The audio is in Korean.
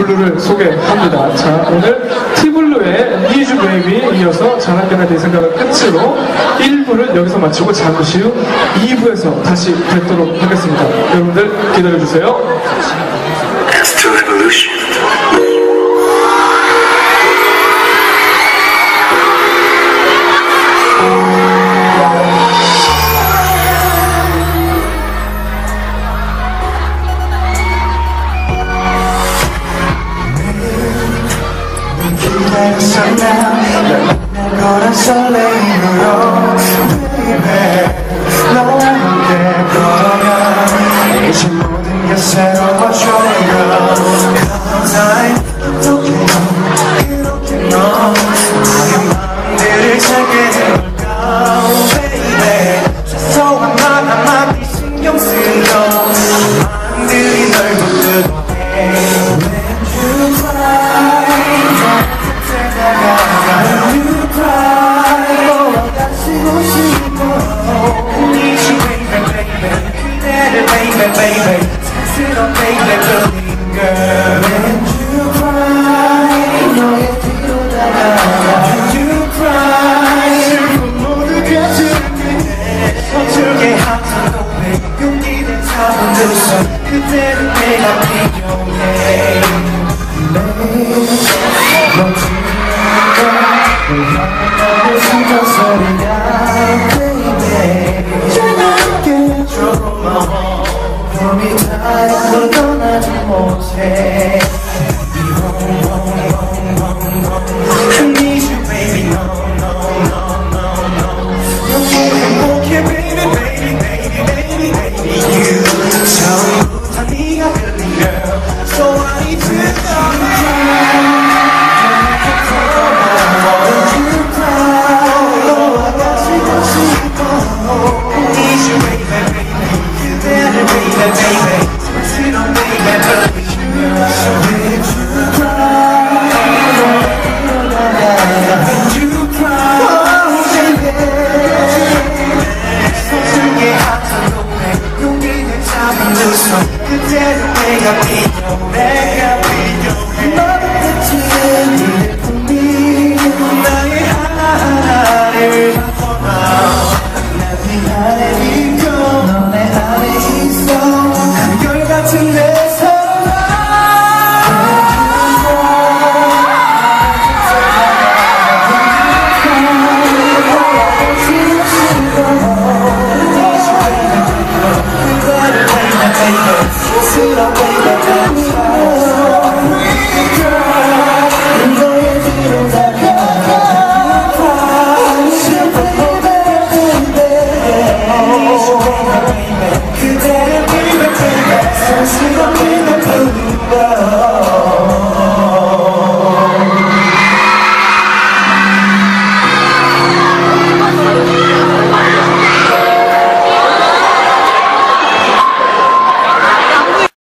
블루를 소개합니다. 자, 오늘 티블루의 Need You Baby 이어서 장학금에 대해 생각을 끝으로 1부를 여기서 마치고 잠시 후 2부에서 다시 뵙도록 하겠습니다. 여러분들 기다려주세요. Astro Evolution. 너란 설레임으로 baby 너와 함께 걸으면 이제 모든 게 새로워져 Cause I'm 그렇게 너 나의 마음들을 찾게 된 걸까 baby 사소한 말 한마디 신경 쓰여 마음들이 널 붙들어해 When you cry baby, sit on baby, believe girl. When you cry, 너의 뒤로 다가가. When you cry, 슬픈 모두까지 그대 서툴게 하던 고백, 용기를 잡은 두 손, 그때는 내가 필요해. 넌 진짜 소리야, baby. 차갑게 줘봐. 몸이 닿아도 떠나지 못해 I need you baby no no no no no 너무 행복해 baby baby baby baby baby you 처음부터 네가 그린 girl So I need to know 너와 같이 고 싶어 I need you baby baby 그대를 baby baby sit on baby baby Did you cry? Did you cry? Oh baby 서툴게 하던 고백 용기를 잡은 두 손 그대를 내가 필요해 너를 그치는 네 품이 나의 하나하나를 바꿔봐 난 네 안에 있고 너 내 안에 있어 한결같은 내 사랑 그대를 baby baby 손 쓰고 있는 그